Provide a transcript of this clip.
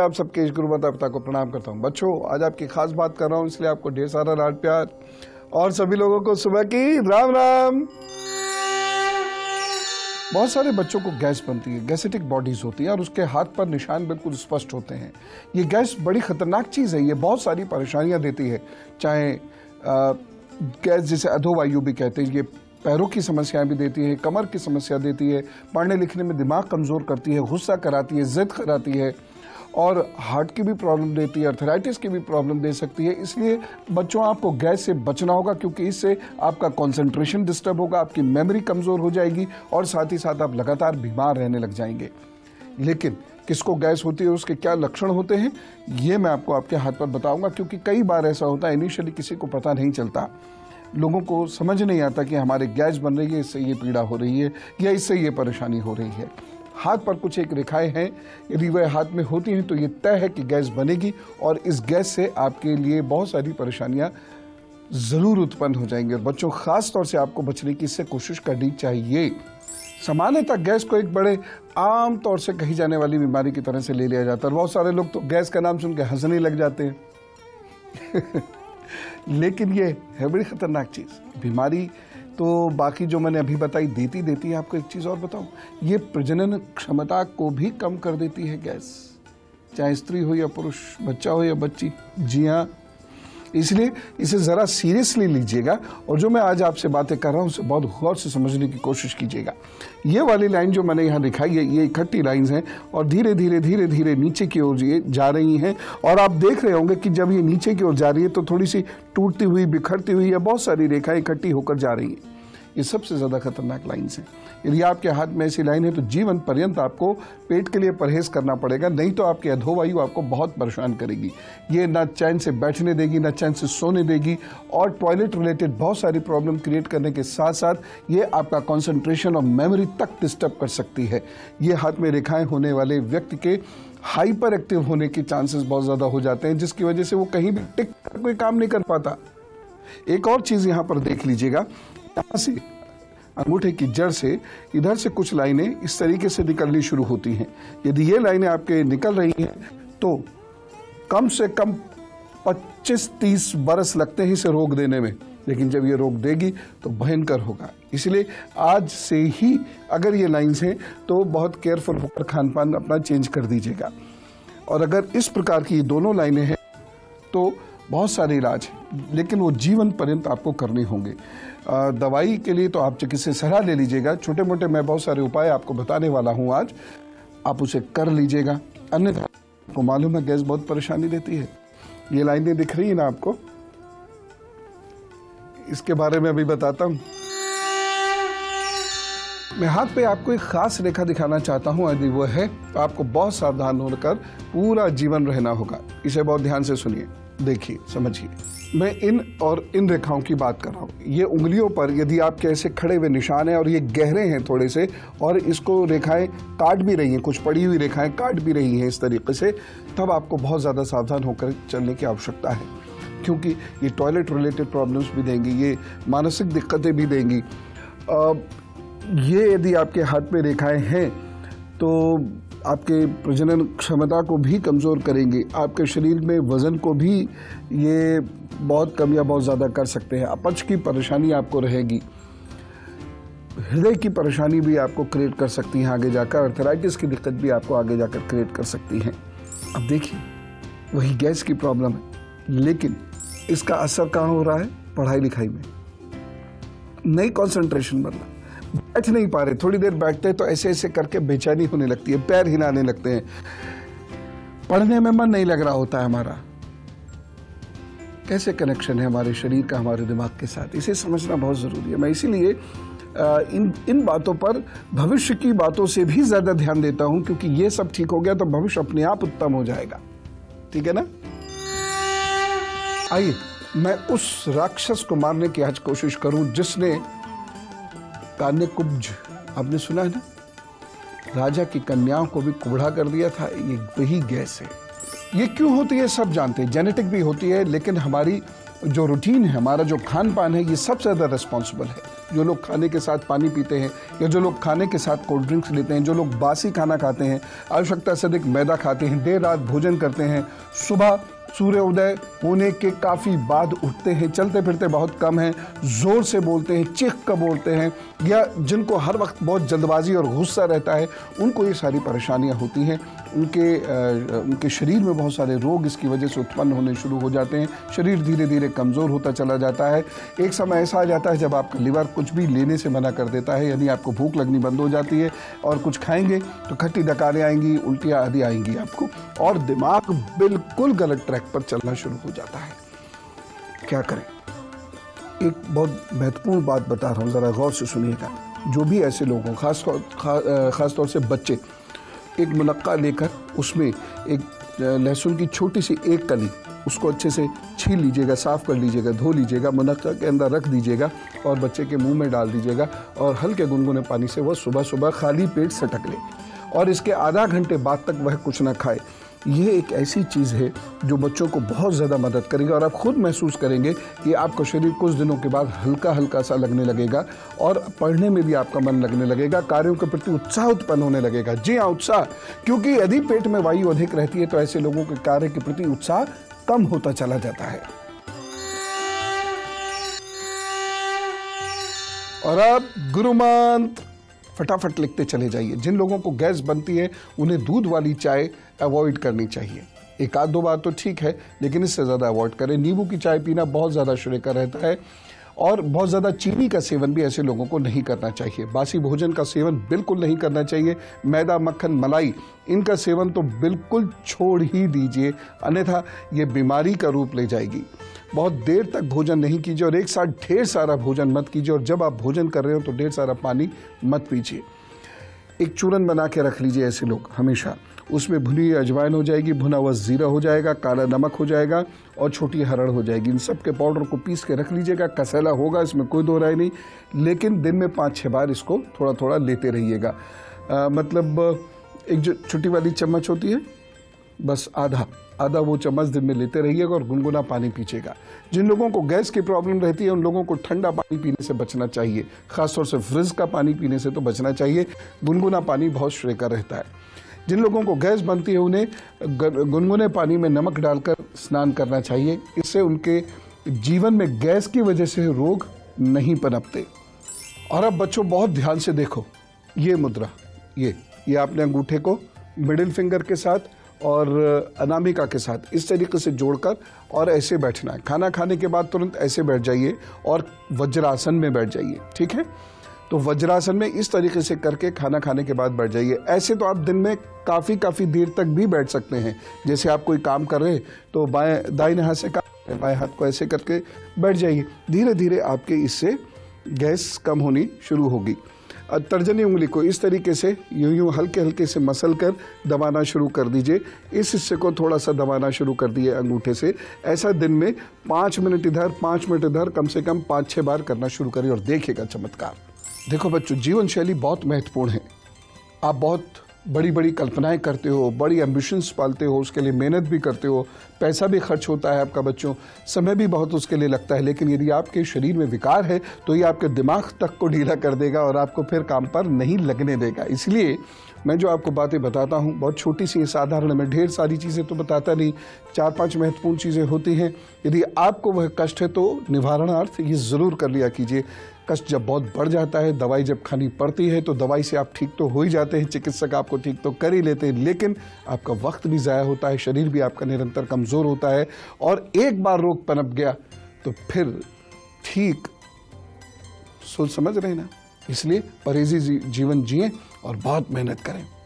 आप सबके गुरु माता पिता को प्रणाम करता हूँ। बच्चों, आज आपकी खास बात कर रहा हूँ, इसलिए आपको ढेर सारा लाड प्यार और सभी लोगों को सुबह की राम राम। बहुत सारे बच्चों को गैस बनती है, गैसेटिक बॉडीज होती है और उसके हाथ पर निशान बिल्कुल स्पष्ट होते हैं। ये गैस बड़ी खतरनाक चीज़ है, ये बहुत सारी परेशानियाँ देती है। चाहे गैस जिसे अधोवायु भी कहते हैं, ये पैरों की समस्याएं भी देती है, कमर की समस्या देती है, पढ़ने लिखने में दिमाग कमज़ोर करती है, गुस्सा कराती है, ज़िद कराती है और हार्ट की भी प्रॉब्लम देती है, अर्थराइटिस की भी प्रॉब्लम दे सकती है। इसलिए बच्चों, आपको गैस से बचना होगा, क्योंकि इससे आपका कंसंट्रेशन डिस्टर्ब होगा, आपकी मेमोरी कमज़ोर हो जाएगी और साथ ही साथ आप लगातार बीमार रहने लग जाएंगे। लेकिन किसको गैस होती है, उसके क्या लक्षण होते हैं, ये मैं आपको आपके हाथ पर बताऊंगा, क्योंकि कई बार ऐसा होता है इनिशियली किसी को पता नहीं चलता, लोगों को समझ नहीं आता कि हमारे गैस बन रही है, इससे ये पीड़ा हो रही है या इससे ये परेशानी हो रही है। हाथ पर कुछ एक रेखाएं हैं, यदि वह हाथ में होती हैं तो ये तय है कि गैस बनेगी और इस गैस से आपके लिए बहुत सारी परेशानियां ज़रूर उत्पन्न हो जाएंगी। और बच्चों, ख़ास तौर से आपको बचने की इससे कोशिश करनी चाहिए। सामान्यतः गैस को एक बड़े आम तौर से कही जाने वाली बीमारी की तरह से ले लिया जाता है। बहुत सारे लोग तो गैस का नाम सुन के हंसने लग जाते हैं लेकिन ये है बड़ी खतरनाक चीज़। बीमारी तो बाकी जो मैंने अभी बताई देती है। आपको एक चीज़ और बताऊं, ये प्रजनन क्षमता को भी कम कर देती है गैस, चाहे स्त्री हो या पुरुष, बच्चा हो या बच्ची। जी हाँ, इसलिए इसे ज़रा सीरियसली लीजिएगा और जो मैं आज आपसे बातें कर रहा हूँ उसे बहुत गौर से समझने की कोशिश कीजिएगा। ये वाली लाइन जो मैंने यहाँ दिखाई है, ये इकट्ठी लाइंस हैं और धीरे धीरे नीचे की ओर ये जा रही हैं। और आप देख रहे होंगे कि जब ये नीचे की ओर जा रही है तो थोड़ी सी टूटती हुई, बिखरती हुई या बहुत सारी रेखाएं इकट्ठी होकर जा रही हैं। ये सबसे ज़्यादा खतरनाक लाइन्स हैं। यदि आपके हाथ में ऐसी लाइन है तो जीवन पर्यंत आपको पेट के लिए परहेज करना पड़ेगा, नहीं तो आपकी अधोवायु आपको बहुत परेशान करेगी। ये ना चैन से बैठने देगी, ना चैन से सोने देगी और टॉयलेट रिलेटेड बहुत सारी प्रॉब्लम क्रिएट करने के साथ साथ ये आपका कंसंट्रेशन और मेमोरी तक डिस्टर्ब कर सकती है। ये हाथ में रेखाएं होने वाले व्यक्ति के हाइपर एक्टिव होने के चांसेस बहुत ज़्यादा हो जाते हैं, जिसकी वजह से वो कहीं भी टिक कर कोई काम नहीं कर पाता। एक और चीज़ यहाँ पर देख लीजिएगा, यहाँ से अंगूठे की जड़ से इधर से कुछ लाइनें इस तरीके से निकलनी शुरू होती हैं। यदि ये लाइनें आपके निकल रही हैं तो कम से कम 25-30 बरस लगते हैं इसे रोक देने में, लेकिन जब ये रोक देगी तो भयंकर होगा। इसलिए आज से ही अगर ये लाइन्स हैं तो बहुत केयरफुल होकर खान पान अपना चेंज कर दीजिएगा। और अगर इस प्रकार की ये दोनों लाइनें हैं तो बहुत सारे इलाज हैं, लेकिन वो जीवन पर्यंत आपको करने होंगे। दवाई के लिए तो आप चिकित्सक से सलाह ले लीजिएगा। छोटे मोटे मैं बहुत सारे उपाय आपको बताने वाला हूँ आज, आप उसे कर लीजिएगा। अन्यथा आपको मालूम है गैस बहुत परेशानी देती है। ये लाइनें दिख रही है ना आपको, इसके बारे में अभी बताता हूँ। मैं हाथ पे आपको एक खास रेखा दिखाना चाहता हूँ, यदि वो है तो आपको बहुत सावधान होकर पूरा जीवन रहना होगा। इसे बहुत ध्यान से सुनिए, देखिए, समझिए। मैं इन रेखाओं की बात कर रहा हूँ। ये उंगलियों पर यदि आपके ऐसे खड़े हुए निशान हैं और ये गहरे हैं थोड़े से और इसको रेखाएं काट भी रही हैं, कुछ पड़ी हुई रेखाएं काट भी रही हैं इस तरीके से, तब आपको बहुत ज़्यादा सावधान होकर चलने की आवश्यकता है, क्योंकि ये टॉयलेट रिलेटेड प्रॉब्लम्स भी देंगी, ये मानसिक दिक्कतें भी देंगी। ये यदि आपके हाथ में रेखाएं हैं तो आपके प्रजनन क्षमता को भी कमज़ोर करेंगे, आपके शरीर में वज़न को भी ये बहुत कम या बहुत ज़्यादा कर सकते हैं। अपच की परेशानी आपको रहेगी, हृदय की परेशानी भी आपको क्रिएट कर सकती हैं आगे जाकर, अर्थराइटिस की दिक्कत भी आपको आगे जाकर क्रिएट कर सकती हैं। अब देखिए, वही गैस की प्रॉब्लम है, लेकिन इसका असर कहाँ हो रहा है? पढ़ाई लिखाई में नहीं कंसंट्रेशन बनना, बैठ नहीं पा रहे, थोड़ी देर बैठते हैं तो ऐसे ऐसे करके बेचैनी होने लगती है, पैर हिलाने लगते हैं, पढ़ने में मन नहीं लग रहा होता है हमारा। कैसे कनेक्शन है हमारे शरीर का हमारे दिमाग के साथ, इसे समझना बहुत ज़रूरी है। मैं इसीलिए इन बातों पर भविष्य की बातों से भी ज़्यादा ध्यान देता हूं, क्योंकि ये सब ठीक हो गया तो भविष्य अपने आप उत्तम हो जाएगा। ठीक है ना? आइए मैं उस राक्षस को मारने की आज कोशिश करूं जिसने कान्यकुब्ज, आपने सुना है ना, राजा की कन्याओं को भी कुबड़ा कर दिया था। ये वही गैस है। ये क्यों होती है सब जानते हैं, जेनेटिक भी होती है, लेकिन हमारी जो रूटीन है, हमारा जो खान पान है, ये सबसे ज़्यादा रिस्पॉन्सिबल है। जो लोग खाने के साथ पानी पीते हैं या जो लोग खाने के साथ कोल्ड ड्रिंक्स लेते हैं, जो लोग बासी खाना खाते हैं, आवश्यकता से अधिक मैदा खाते हैं, देर रात भोजन करते हैं, सुबह सूर्योदय होने के काफ़ी बाद उठते हैं, चलते फिरते बहुत कम हैं, ज़ोर से बोलते हैं, चीख कर बोलते हैं, या जिनको हर वक्त बहुत जल्दबाजी और गुस्सा रहता है, उनको ये सारी परेशानियां होती हैं। उनके शरीर में बहुत सारे रोग इसकी वजह से उत्पन्न होने शुरू हो जाते हैं। शरीर धीरे धीरे कमज़ोर होता चला जाता है। एक समय ऐसा आ जाता है जब आपका लिवर कुछ भी लेने से मना कर देता है, यानी आपको भूख लगनी बंद हो जाती है और कुछ खाएंगे तो खट्टी डकारें आएंगी, उल्टियाँ आदि आएंगी आपको, और दिमाग बिल्कुल गलत ट्रैक पर चलना शुरू हो जाता है। क्या करें? एक बहुत महत्वपूर्ण बात बता रहा हूँ, ज़रा गौर से सुनिएगा। जो भी ऐसे लोग हों, ख़ास तौर से बच्चे, एक मुनक्का लेकर उसमें एक लहसुन की छोटी सी एक कली, उसको अच्छे से छील लीजिएगा, साफ़ कर लीजिएगा, धो लीजिएगा, मुनक्का के अंदर रख दीजिएगा और बच्चे के मुंह में डाल दीजिएगा और हल्के गुनगुने पानी से वह सुबह सुबह खाली पेट सटक ले और इसके आधा घंटे बाद तक वह कुछ ना खाए। ये एक ऐसी चीज़ है जो बच्चों को बहुत ज़्यादा मदद करेगी और आप खुद महसूस करेंगे कि आपका शरीर कुछ दिनों के बाद हल्का हल्का सा लगने लगेगा और पढ़ने में भी आपका मन लगने लगेगा, कार्यों के प्रति उत्साह उत्पन्न होने लगेगा। जी हाँ, उत्साह, क्योंकि यदि पेट में वायु अधिक रहती है तो ऐसे लोगों के कार्य के प्रति उत्साह कम होता चला जाता है। और अब गुरु मंत्र फटाफट लिखते चले जाइए। जिन लोगों को गैस बनती है उन्हें दूध वाली चाय अवॉइड करनी चाहिए। एक आध दो बार तो ठीक है, लेकिन इससे ज़्यादा अवॉइड करें। नींबू की चाय पीना बहुत ज़्यादा श्रेयकर रहता है और बहुत ज़्यादा चीनी का सेवन भी ऐसे लोगों को नहीं करना चाहिए। बासी भोजन का सेवन बिल्कुल नहीं करना चाहिए। मैदा, मक्खन, मलाई, इनका सेवन तो बिल्कुल छोड़ ही दीजिए, अन्यथा ये बीमारी का रूप ले जाएगी। बहुत देर तक भोजन नहीं कीजिए और एक साथ ढेर सारा भोजन मत कीजिए, और जब आप भोजन कर रहे हो तो ढेर सारा पानी मत पीजिए। एक चूरन बना के रख लीजिए ऐसे लोग हमेशा, उसमें भुनी हुई अजवाइन हो जाएगी, भुना हुआ जीरा हो जाएगा, काला नमक हो जाएगा और छोटी हरड़ हो जाएगी। इन सब के पाउडर को पीस के रख लीजिएगा। कसैला होगा, इसमें कोई दो राय नहीं, लेकिन दिन में 5-6 बार इसको थोड़ा थोड़ा लेते रहिएगा। मतलब एक जो छोटी वाली चम्मच होती है, बस आधा वो चम्मच दिन में लेते रहिएगा और गुनगुना पानी पीजिएगा। जिन लोगों को गैस की प्रॉब्लम रहती है उन लोगों को ठंडा पानी पीने से बचना चाहिए, खासतौर से फ्रिज का पानी पीने से तो बचना चाहिए। गुनगुना पानी बहुत श्रेयकर रहता है। जिन लोगों को गैस बनती है उन्हें गुनगुने पानी में नमक डालकर स्नान करना चाहिए। इससे उनके जीवन में गैस की वजह से रोग नहीं पनपते। और अब बच्चों बहुत ध्यान से देखो, ये मुद्रा, ये आपने अंगूठे को मिडिल फिंगर के साथ और अनामिका के साथ इस तरीके से जोड़कर और ऐसे बैठना है। खाना खाने के बाद तुरंत ऐसे बैठ जाइए और वज्रासन में बैठ जाइए, ठीक है? तो वज्रासन में इस तरीके से करके खाना खाने के बाद बैठ जाइए। ऐसे तो आप दिन में काफ़ी देर तक भी बैठ सकते हैं। जैसे आप कोई काम कर रहे हैं तो दाहिने हाथ से काम, बाएं हाथ को ऐसे करके बैठ जाइए। धीरे धीरे आपके इससे गैस कम होनी शुरू होगी। तर्जनी उंगली को इस तरीके से यूं हल्के हल्के से मसल कर दबाना शुरू कर दीजिए। इस हिस्से को थोड़ा सा दबाना शुरू कर दिए अंगूठे से। ऐसा दिन में 5 मिनट इधर 5 मिनट इधर कम से कम 5-6 बार करना शुरू करिए और देखिएगा चमत्कार। देखो बच्चों, जीवन शैली बहुत महत्वपूर्ण है। आप बहुत बड़ी बड़ी कल्पनाएं करते हो, बड़ी एम्बिशंस पालते हो, उसके लिए मेहनत भी करते हो, पैसा भी खर्च होता है आपका बच्चों, समय भी बहुत उसके लिए लगता है। लेकिन यदि आपके शरीर में विकार है तो ये आपके दिमाग तक को ढीला कर देगा और आपको फिर काम पर नहीं लगने देगा। इसलिए मैं जो आपको बातें बताता हूँ बहुत छोटी सी साधारण, मैं ढेर सारी चीज़ें तो बताता नहीं, 4-5 महत्वपूर्ण चीज़ें होती हैं। यदि आपको वह कष्ट है तो निवारणार्थ ये ज़रूर कर लिया कीजिए। कष्ट जब बहुत बढ़ जाता है, दवाई जब खानी पड़ती है तो दवाई से आप ठीक तो हो ही जाते हैं, चिकित्सक आपको ठीक तो कर ही लेते हैं, लेकिन आपका वक्त भी ज़ाया होता है, शरीर भी आपका निरंतर कमज़ोर होता है और एक बार रोग पनप गया तो फिर ठीक सोच समझ रहे ना। इसलिए परहेजी जीवन जिएं और बहुत मेहनत करें।